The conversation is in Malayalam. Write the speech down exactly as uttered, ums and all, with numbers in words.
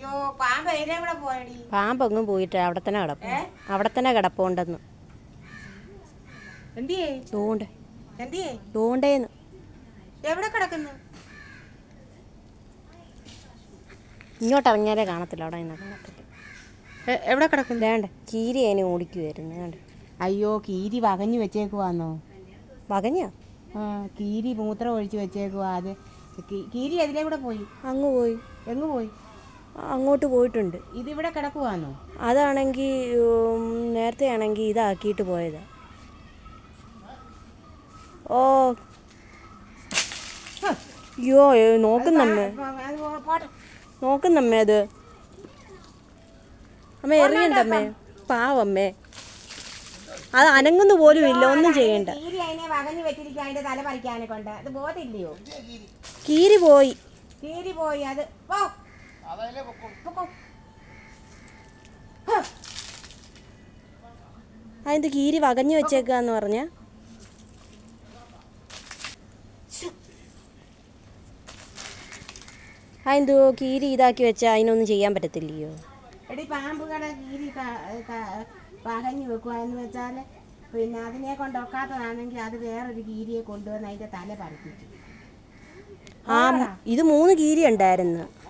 പാമ്പൊങ്ങും പോയിട്ട് അവിടെ തന്നെ കിടപ്പും അവിടെ തന്നെ കിടപ്പുണ്ടെന്ന് തോണ്ടേന്ന് എവിടെ കിടക്കുന്നു? ഇങ്ങോട്ട് ഇറങ്ങിയാലേ കാണത്തില്ല. അവിടെ നിന്ന് കാണത്തില്ല. എവിടെ കിടക്കുന്നു? വേണ്ട കീരി അതിനെ ഓടിക്കുമായിരുന്നു. വേണ്ട. അയ്യോ കീരി വകഞ്ഞു വെച്ചേക്കുവാന്നോ? വകഞ്ഞോ? ആ കീരി മൂത്രം ഒഴിച്ച് വെച്ചേക്കുവാ. അത് കീരി അതിലേ കൂടെ പോയി. അങ്ങ് പോയി. എങ്ങ് പോയി? അങ്ങോട്ട് പോയിട്ടുണ്ട്. ഇതിവിടെ കിടക്കുവാന്നോ? അതാണെങ്കിൽ നേരത്തെ ആണെങ്കിൽ ഇതാക്കിയിട്ട് പോയതാ. ഓ അയ്യോ നോക്കുന്നമ്മേ നോക്കുന്നമ്മേ അത് അമ്മ എറിയണ്ടമ്മേ പാവമ്മേ. അത് അനങ്ങുന്നു പോലും ഇല്ല. ഒന്നും ചെയ്യണ്ട. കീരി പോയി. കീരി പോയി. അത് അതെന്ത് കീരി വകഞ്ഞു വെച്ചേക്കാന്ന് പറഞ്ഞ? അതെന്തോ കീരി ഇതാക്കി വെച്ചാൽ അതിനൊന്നും ചെയ്യാൻ പറ്റത്തില്ലയോ? എടി പാമ്പുകളെ കീരി വകഞ്ഞു വെക്കുവാന്ന് വെച്ചാൽ പിന്നെ അതിനെ കൊണ്ടൊക്കാത്തതാണെങ്കിൽ അത് വേറൊരു കീരിയെ കൊണ്ടുവന്ന് അതിൻ്റെ തല പറിപ്പിച്ചു. ആ ഇത് മൂന്ന് കീരി ഉണ്ടായിരുന്നു.